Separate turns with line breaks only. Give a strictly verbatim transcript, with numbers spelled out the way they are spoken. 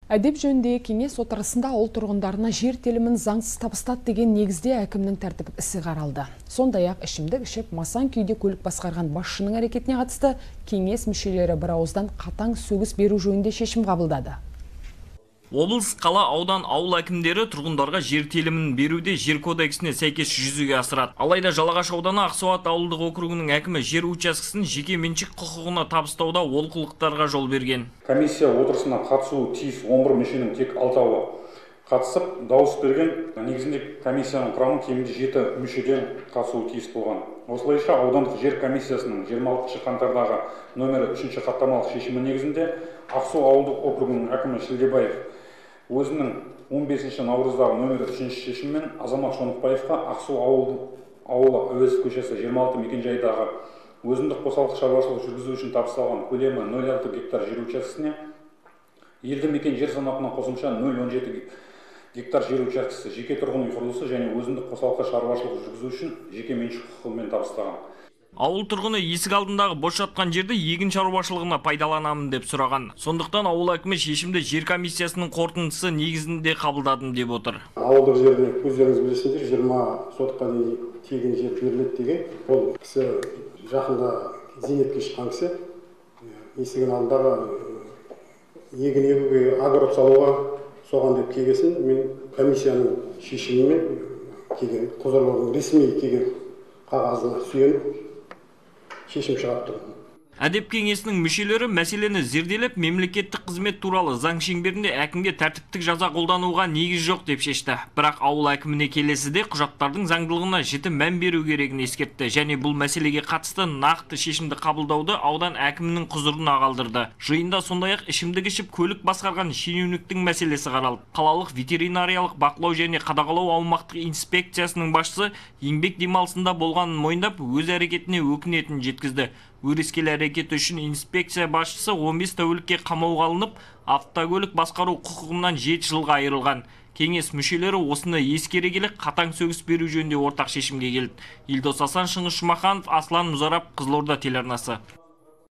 Әдеп жөніндегі кеңес отырысында ауыл тұрғындарына жер телімін заңсыз табыстады деген негізде әкімнің тәртіптік ісі қаралды. Сондай-ақ ішімдік ішіп масан күйде көлік басқарған басшының әрекетіне қатысты кеңес мүшелері бір ауыздан қатаң сөгіс беру жөнінде шешім қабылдады.
Облыс, қала, аудан, ауыл әкімдері тұрғындарға жер телімін беруде жер кодексіне сәйкес жүзеге асырады. Алайда Жалағаш ауданы Ақсуат ауылдық округінің әкімі жер учаскесін жеке меншік құқығына табыстауда олқылықтарға жол берген.
Комиссия отырысына қатысуы тиіс он бір мүшенің тек алтауы қатысып, дауыс берген. Негізінде комиссияның құрамы кемінде жеті мүшеден қатысуы тиіс болған. Осылайша аудандық жер комиссиясының жиырма алтыншы қаңтардағы нөмірі үшінші хаттамалық шешімі негізінде Ақсу ауылдық округінің әкімі Шілдебаев өзінің он бесінші наурыздағы нөмірі үшінші шешіммен Азамат Шонықбаевқа Ақсу ауылы Әуезов көшесі жиырма алты мекенжайдағы өзіндік қосалқы шаруашылық жүргізу үшін табысталған көлемі нөл алты гектар жер учаскесіне елді мекен жер санатына қосымша нөл он жеті гектар жер учаскесі жеке тұрғын үй құрылысы және өзіндік қосалқы шаруашылық жүргізу үшін жеке меншік құқығымен табыстаған.
Ауыл тұрғыны есік алдындағы бос жатқан жерді егін шаруашылығына пайдаланамын деп сұраған. Сондықтан ауыл әкімі шешімді жер комиссиясының қорытындысы негізінде қабылдадым деп отыр.
Ауылдық жерде өздеріңіз білесіңдер, жиырма сотқа дейін тегін жер беріледі деген. Ол кісі жақында зейнетке шыққан кісі, есігінің алдындағы егін егуге огород салуға соған деп келгесін, мен комиссияның шешімімен келген, құзырлылығының ресми келген қағазына сүйеніп шешім шығарттым.
Әдеп кеңесінің мүшелері мәселені зерделеп, мемлекеттік қызмет туралы заң шеңберінде әкімге тәртіптік жаза қолдануға негіз жоқ деп шешті. Бірақ ауыл әкіміне келесіде құжаттардың заңдылығына жіті мән беру керегін ескертті және бұл мәселеге қатысты нақты шешімді қабылдауды аудан әкімінің құзырына қалдырды. Жиында сондай-ақ ішімдік ішіп көлік басқарған шенеуніктің мәселесі қаралды. Қалалық ветеринариялық бақылау және қадағалау аумақтық инспекциясының басшысы еңбек демалысында болғанын мойындап, өз әрекетіне өкінетінін жеткізді. Өрескел әрекеті үшін инспекция басшысы он бес тәулікке қамауға алынып, автокөлік басқару құқығынан жеті жылға айырылған. Кеңес мүшелері осыны ескере келе қатаң сөгіс беру жөнінде ортақ шешімге келді. Елдос Асан, Шыңғыс Жұмаханов, Аслан Мұзарап, Қызылорда телеарнасы.